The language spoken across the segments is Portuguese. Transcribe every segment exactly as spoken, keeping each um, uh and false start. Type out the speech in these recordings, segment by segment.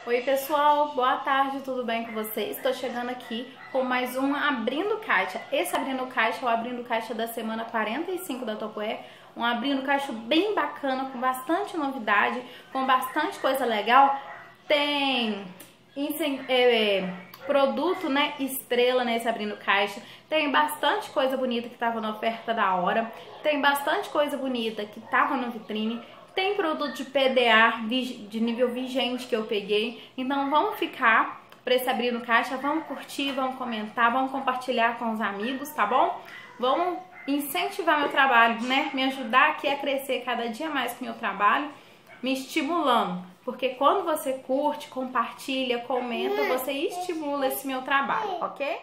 Oi pessoal, boa tarde, tudo bem com vocês? Estou chegando aqui com mais um Abrindo Caixa. Esse Abrindo Caixa é o Abrindo Caixa da semana quarenta e cinco da Tupperware. Um Abrindo Caixa bem bacana, com bastante novidade, com bastante coisa legal. Tem é, é, produto, né, estrela nesse Abrindo Caixa. Tem bastante coisa bonita que estava na oferta da hora. Tem bastante coisa bonita que estava no vitrine. Tem produto de P D A de nível vigente que eu peguei. Então vamos ficar para esse Abrindo Caixa, vamos curtir, vamos comentar, vamos compartilhar com os amigos, tá bom? Vamos incentivar meu trabalho, né? Me ajudar aqui a crescer cada dia mais com o meu trabalho, me estimulando. Porque quando você curte, compartilha, comenta, você estimula esse meu trabalho, ok?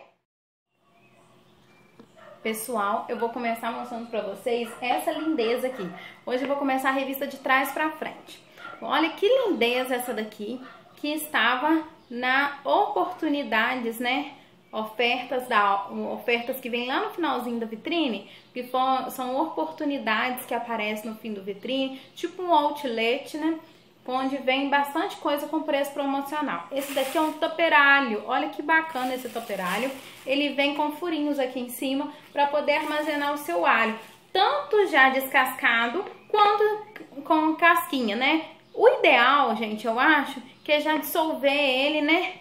Pessoal, eu vou começar mostrando pra vocês essa lindeza aqui. Hoje eu vou começar a revista de trás pra frente. Olha que lindeza essa daqui, que estava na oportunidades, né? Ofertas, da, ofertas que vem lá no finalzinho da vitrine, que for, são oportunidades que aparecem no fim do vitrine, tipo um outlet, né? Onde vem bastante coisa com preço promocional. Esse daqui é um toperalho. Olha que bacana esse toperalho. Ele vem com furinhos aqui em cima para poder armazenar o seu alho, tanto já descascado quanto com casquinha, né? O ideal, gente, eu acho que é já dissolver ele, né?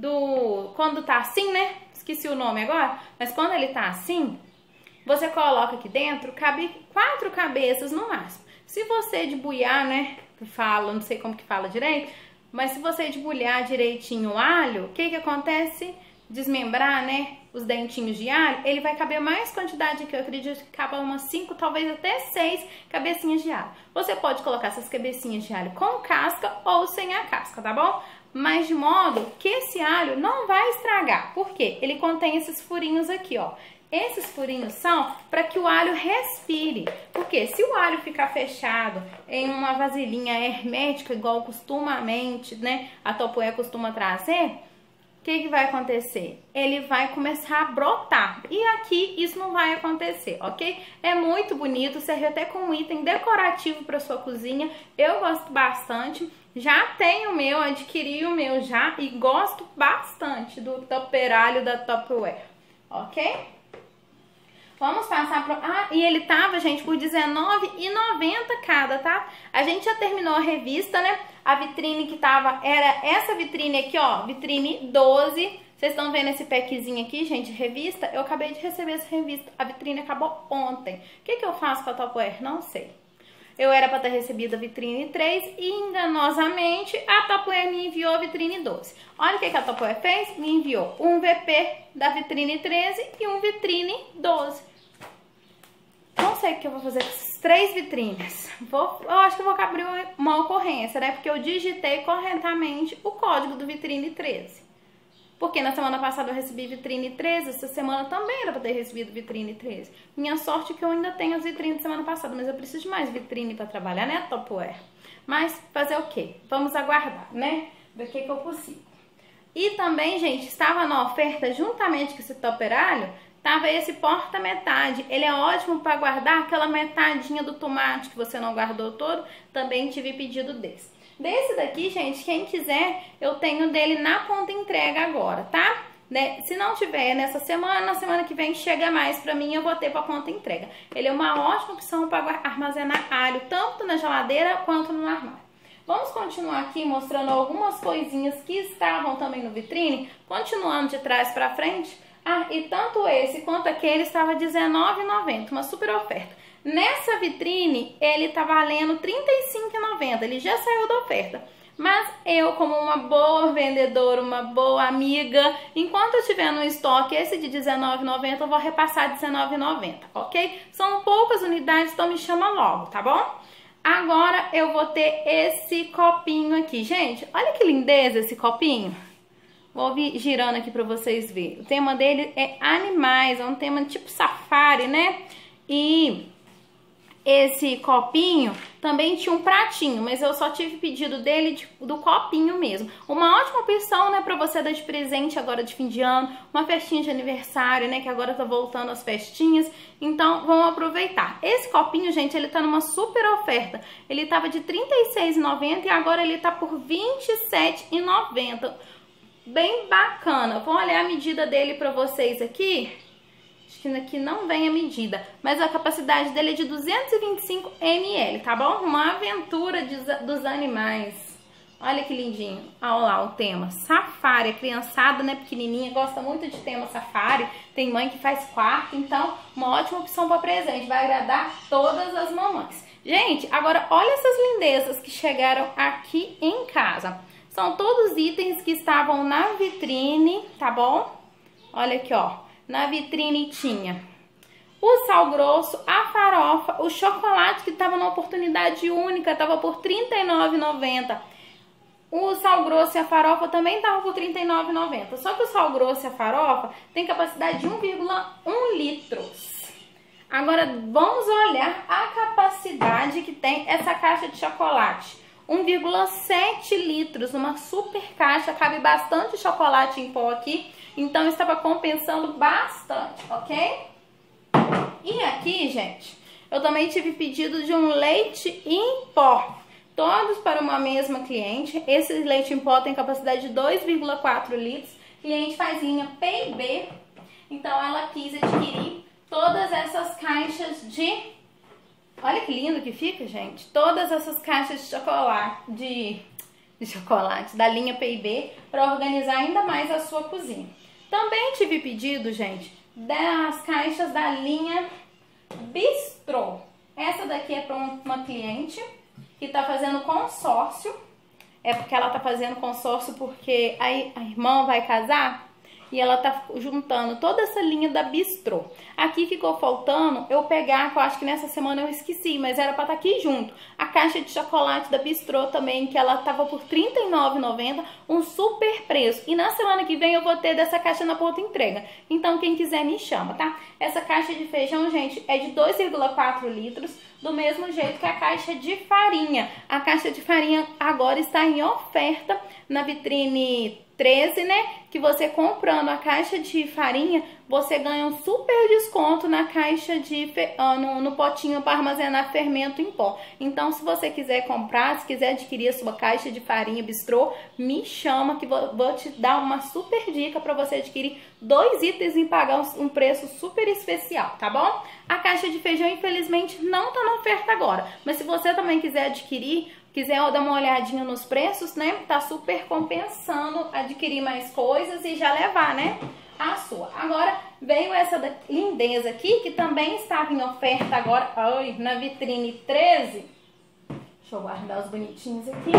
Do quando tá assim, né? Esqueci o nome agora, mas quando ele tá assim, você coloca aqui dentro, cabe quatro cabeças no máximo. Se você debulhar, né? Fala, não sei como que fala direito, mas se você debulhar direitinho o alho, o que que acontece? Desmembrar, né, os dentinhos de alho, ele vai caber mais quantidade aqui, eu acredito que cabe umas cinco, talvez até seis cabecinhas de alho. Você pode colocar essas cabecinhas de alho com casca ou sem a casca, tá bom? Mas de modo que esse alho não vai estragar, porque ele contém esses furinhos aqui, ó. Esses furinhos são para que o alho respire, porque se o alho ficar fechado em uma vasilhinha hermética, igual costumamente, né, a Tupperware costuma trazer, o que que vai acontecer? Ele vai começar a brotar, e aqui isso não vai acontecer, ok? É muito bonito, serve até como um item decorativo para sua cozinha, eu gosto bastante, já tenho o meu, adquiri o meu já, e gosto bastante do toperalho da Tupperware, ok? Vamos passar pro... Ah, e ele tava, gente, por dezenove reais e noventa centavos cada, tá? A gente já terminou a revista, né? A vitrine que tava... Era essa vitrine aqui, ó. Vitrine doze. Vocês estão vendo esse packzinho aqui, gente? Revista. Eu acabei de receber essa revista. A vitrine acabou ontem. O que que eu faço com a Tupperware? Não sei. Eu era para ter recebido a vitrine três e, enganosamente, a Tupperware me enviou a vitrine doze. Olha o que que a Tupperware fez. Me enviou um V P da vitrine treze e um vitrine doze. Não sei o que eu vou fazer com essas três vitrines. Vou, eu acho que eu vou abrir uma ocorrência, né? Porque eu digitei corretamente o código do vitrine treze. Porque na semana passada eu recebi vitrine treze, essa semana também era para ter recebido vitrine treze. Minha sorte é que eu ainda tenho as vitrines da semana passada, mas eu preciso de mais vitrine para trabalhar, né, Tupperware? Mas fazer o quê? Vamos aguardar, né? Ver o que que eu consigo. E também, gente, estava na oferta, juntamente com esse toperalho, tava esse porta-metade. Ele é ótimo para guardar aquela metadinha do tomate que você não guardou todo. Também tive pedido desse. Desse daqui, gente, quem quiser, eu tenho dele na ponta entrega agora, tá? Né? Se não tiver nessa semana, na semana que vem chega mais pra mim, eu vou ter pra ponta entrega. Ele é uma ótima opção para armazenar alho, tanto na geladeira quanto no armário. Vamos continuar aqui mostrando algumas coisinhas que estavam também no vitrine, continuando de trás pra frente. Ah, e tanto esse quanto aquele estava dezenove reais e noventa centavos, uma super oferta. Nessa vitrine, ele tá valendo trinta e cinco reais e noventa centavos, ele já saiu da oferta. Mas eu, como uma boa vendedora, uma boa amiga, enquanto eu tiver no estoque esse de dezenove reais e noventa centavos, eu vou repassar dezenove reais e noventa centavos, ok? São poucas unidades, então me chama logo, tá bom? Agora eu vou ter esse copinho aqui. Gente, olha que lindeza esse copinho. Vou vir girando aqui pra vocês verem. O tema dele é animais, é um tema tipo safari, né? E esse copinho, também tinha um pratinho, mas eu só tive pedido dele de, do copinho mesmo. Uma ótima opção, né, pra você dar de presente agora de fim de ano, uma festinha de aniversário, né, que agora tá voltando as festinhas. Então, vamos aproveitar. Esse copinho, gente, ele tá numa super oferta. Ele tava de trinta e seis reais e noventa centavos e agora ele tá por vinte e sete reais e noventa centavos. Bem bacana. Vou olhar a medida dele pra vocês aqui. Acho que aqui não vem a medida, mas a capacidade dele é de duzentos e vinte e cinco mililitros, tá bom? Uma aventura de, dos animais. Olha que lindinho. Olha lá o tema. Safari. A criançada, né, pequenininha, gosta muito de tema safari. Tem mãe que faz quarto, então uma ótima opção para presente. Vai agradar todas as mamães. Gente, agora olha essas lindezas que chegaram aqui em casa. São todos itens que estavam na vitrine, tá bom? Olha aqui, ó. Na vitrine tinha o sal grosso, a farofa, o chocolate que estava na oportunidade única, estava por trinta e nove reais e noventa centavos. O sal grosso e a farofa também estavam por trinta e nove reais e noventa centavos. Só que o sal grosso e a farofa tem capacidade de um vírgula um litros. Agora vamos olhar a capacidade que tem essa caixa de chocolate. um vírgula sete litros, uma super caixa, cabe bastante chocolate em pó aqui. Então, estava compensando bastante, ok? E aqui, gente, eu também tive pedido de um leite em pó. Todos para uma mesma cliente. Esse leite em pó tem capacidade de dois vírgula quatro litros. Cliente faz linha P e B. Então, ela quis adquirir todas essas caixas de... Olha que lindo que fica, gente. Todas essas caixas de chocolate, de, de chocolate da linha P e B para organizar ainda mais a sua cozinha. Também tive pedido, gente, das caixas da linha Bistrô. Essa daqui é para uma cliente que está fazendo consórcio. É porque ela está fazendo consórcio porque a, a irmã vai casar e ela tá juntando toda essa linha da Bistrô. Aqui ficou faltando eu pegar, que eu acho que nessa semana eu esqueci, mas era pra estar aqui junto. A caixa de chocolate da Bistrô também, que ela tava por trinta e nove reais e noventa centavos, um super preço. E na semana que vem eu vou ter dessa caixa na ponta entrega. Então quem quiser me chama, tá? Essa caixa de feijão, gente, é de dois vírgula quatro litros, do mesmo jeito que a caixa de farinha. A caixa de farinha agora está em oferta na vitrine treze, né? Que você comprando a caixa de farinha, você ganha um super desconto na caixa de no, no potinho para armazenar fermento em pó. Então, se você quiser comprar, se quiser adquirir a sua caixa de farinha Bistrô, me chama que vou, vou te dar uma super dica para você adquirir dois itens e pagar um preço super especial, tá bom? A caixa de feijão, infelizmente, não tá na oferta agora, mas se você também quiser adquirir, quiser dar uma olhadinha nos preços, né? Tá super compensando adquirir mais coisas e já levar, né? A sua. Agora veio essa lindeza aqui, que também estava em oferta agora, ai, na vitrine treze. Deixa eu guardar os bonitinhos aqui.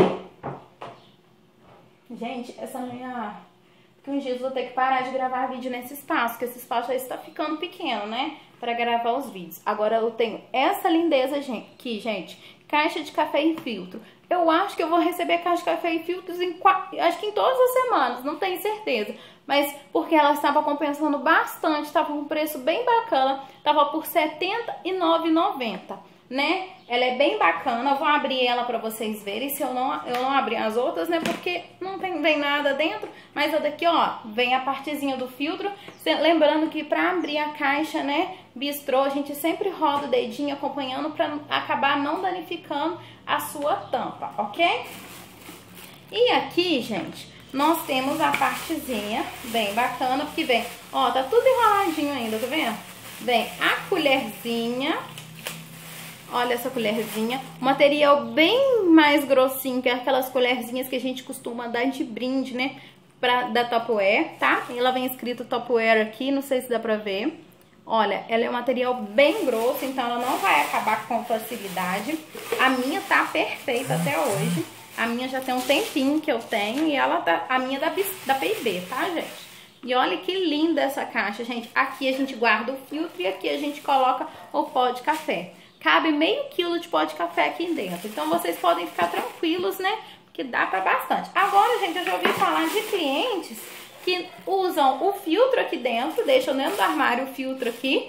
Gente, essa minha... Porque uns dias eu vou ter que parar de gravar vídeo nesse espaço, porque esse espaço já está ficando pequeno, né? Para gravar os vídeos. Agora eu tenho essa lindeza aqui, gente. Caixa de café em filtro. Eu acho que eu vou receber caixa de café em filtros em quatro, acho que em todas as semanas, não tenho certeza. Mas porque ela estava compensando bastante, estava com um preço bem bacana, estava por setenta e nove reais e noventa centavos, né? Ela é bem bacana, eu vou abrir ela para vocês verem, se eu não, eu não abrir as outras, né? Porque não tem, vem nada dentro, mas a daqui, ó, vem a partezinha do filtro. Lembrando que para abrir a caixa, né, Bistrô, a gente sempre roda o dedinho acompanhando para acabar não danificando a sua tampa, ok? E aqui, gente, nós temos a partezinha bem bacana, porque vem, ó, tá tudo enroladinho ainda, tá vendo? Vem a colherzinha. Olha essa colherzinha, material bem mais grossinho que aquelas colherzinhas que a gente costuma dar de brinde, né, pra, da Tupperware, tá? Ela vem escrito Tupperware aqui, não sei se dá pra ver. Olha, ela é um material bem grosso, então ela não vai acabar com facilidade. A minha tá perfeita até hoje. A minha já tem um tempinho que eu tenho e ela tá, a minha é da, da P e B, tá, gente? E olha que linda essa caixa, gente. Aqui a gente guarda o filtro e aqui a gente coloca o pó de café. Cabe meio quilo de pó de café aqui dentro. Então, vocês podem ficar tranquilos, né? Porque dá pra bastante. Agora, gente, eu já ouvi falar de clientes que usam o filtro aqui dentro, deixam dentro do armário o filtro aqui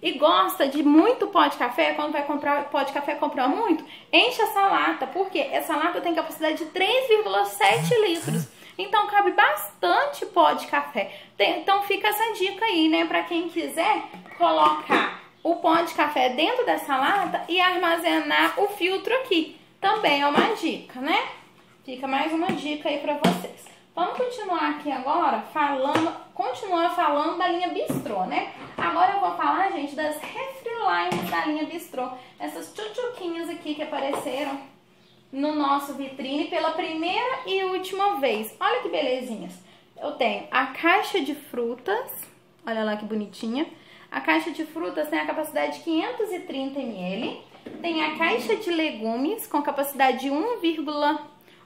e gosta de muito pó de café, quando vai comprar pó de café, comprar muito, enche essa lata, porque essa lata tem capacidade de três vírgula sete litros. Então cabe bastante pó de café. Então fica essa dica aí, né, para quem quiser colocar o pó de café dentro dessa lata e armazenar o filtro aqui. Também é uma dica, né? Fica mais uma dica aí para vocês. Vamos continuar aqui agora falando, continuar falando da linha Bistrô, né? Agora eu vou falar, gente, das Refrilines da linha Bistrô. Essas tchutchuquinhas aqui que apareceram no nosso vitrine pela primeira e última vez. Olha que belezinhas. Eu tenho a caixa de frutas, olha lá que bonitinha. A caixa de frutas tem a capacidade de quinhentos e trinta mililitros. Tem a caixa de legumes com capacidade de um vírgula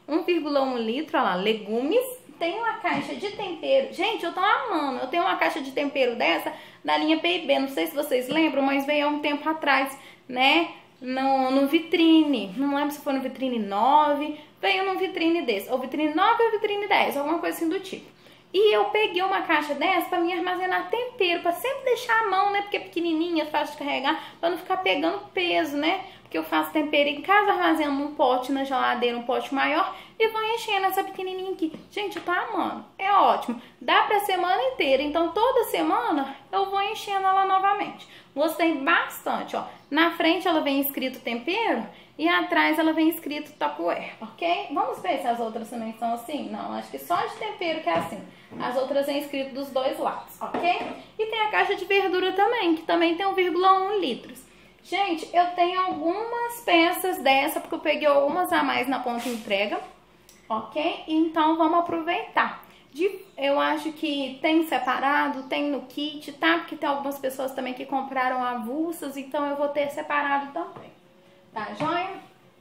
um litro, olha lá, legumes. Tem uma caixa de tempero. Gente, eu tô amando. Eu tenho uma caixa de tempero dessa da linha P e B. Não sei se vocês lembram, mas veio há um tempo atrás, né? No, no vitrine. Não lembro se foi no vitrine nove. Veio no vitrine desse. Ou vitrine nove ou vitrine dez. Alguma coisa assim do tipo. E eu peguei uma caixa dessa pra me armazenar tempero. Pra sempre deixar a mão, né? Porque é pequenininha, fácil de carregar. Pra não ficar pegando peso, né? Porque eu faço tempero em casa, armazeno num pote na geladeira, um pote maior, e vou enchendo essa pequenininha aqui. Gente, eu tô amando. É ótimo. Dá pra semana inteira. Então, toda semana eu vou enchendo ela novamente. Gostei bastante, ó. Na frente ela vem escrito tempero e atrás ela vem escrito Tupperware, ok? Vamos ver se as outras também são assim? Não, acho que só de tempero que é assim. As outras vem escrito dos dois lados, ok? E tem a caixa de verdura também, que também tem um vírgula um litros. Gente, eu tenho algumas peças dessa, porque eu peguei algumas a mais na ponta de entrega, ok? Então, vamos aproveitar. De, eu acho que tem separado, tem no kit, tá? Porque tem algumas pessoas também que compraram avulsas, então eu vou ter separado também. Tá, joia?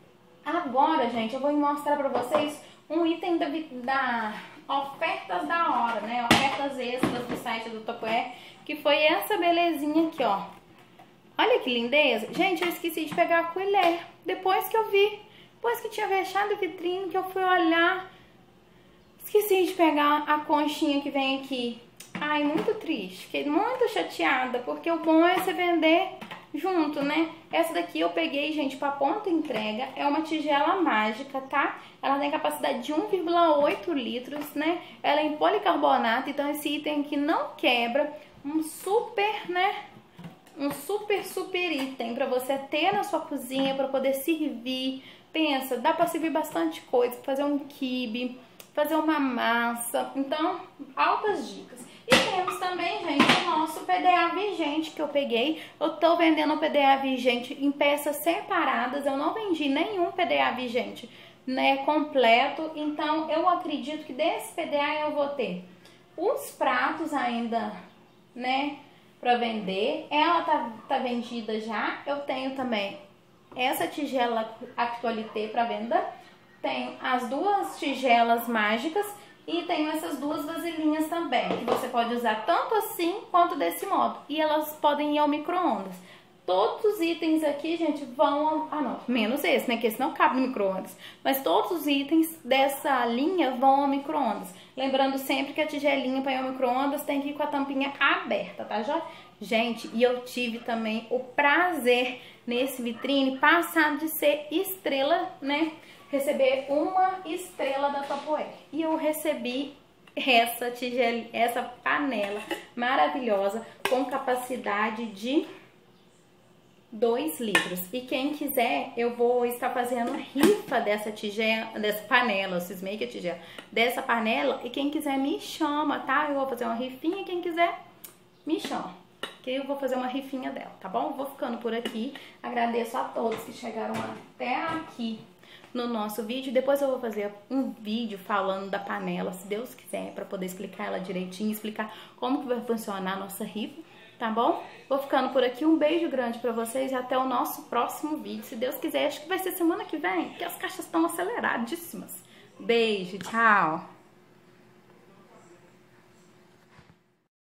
Agora, gente, eu vou mostrar pra vocês um item da, da ofertas da hora, né? Ofertas extras do site do Tupperware, que foi essa belezinha aqui, ó. Olha que lindeza. Gente, eu esqueci de pegar a colher. Depois que eu vi, depois que tinha fechado a vitrine, que eu fui olhar, esqueci de pegar a conchinha que vem aqui. Ai, muito triste. Fiquei muito chateada, porque o bom é você vender junto, né? Essa daqui eu peguei, gente, pra ponta entrega. É uma tigela mágica, tá? Ela tem capacidade de um vírgula oito litros, né? Ela é em policarbonato, então esse item aqui não quebra. Um super, né? Um super, super item pra você ter na sua cozinha, pra poder servir. Pensa, dá pra servir bastante coisa, fazer um quibe, fazer uma massa. Então, altas dicas. E temos também, gente, o nosso P D A vigente que eu peguei. Eu tô vendendo o P D A vigente em peças separadas. Eu não vendi nenhum P D A vigente, né, completo. Então, eu acredito que desse P D A eu vou ter os pratos ainda, né, para vender. Ela tá, tá vendida já. Eu tenho também essa tigela Actualité para venda. Tenho as duas tigelas mágicas e tenho essas duas vasilhinhas também, que você pode usar tanto assim quanto desse modo. E elas podem ir ao micro-ondas. Todos os itens aqui, gente, vão... Ao... Ah, não, menos esse, né? Que esse não cabe no micro-ondas. Mas todos os itens dessa linha vão ao micro-ondas. Lembrando sempre que a tigelinha para ir ao micro-ondas tem que ir com a tampinha aberta, tá, já? Gente, e eu tive também o prazer nesse vitrine passado de ser estrela, né? Receber uma estrela da Tupperware. E eu recebi essa tigela, essa panela maravilhosa com capacidade de dois litros. E quem quiser, eu vou estar fazendo rifa dessa tigela, dessa panela, cismei que é tigela, dessa panela. E quem quiser me chama, tá? Eu vou fazer uma rifinha, quem quiser me chama, que eu vou fazer uma rifinha dela, tá bom? Vou ficando por aqui. Agradeço a todos que chegaram até aqui no nosso vídeo. Depois eu vou fazer um vídeo falando da panela, se Deus quiser, para poder explicar ela direitinho, explicar como que vai funcionar a nossa rifa, tá bom? Vou ficando por aqui. Um beijo grande pra vocês e até o nosso próximo vídeo. Se Deus quiser, acho que vai ser semana que vem, porque as caixas estão aceleradíssimas. Beijo, tchau!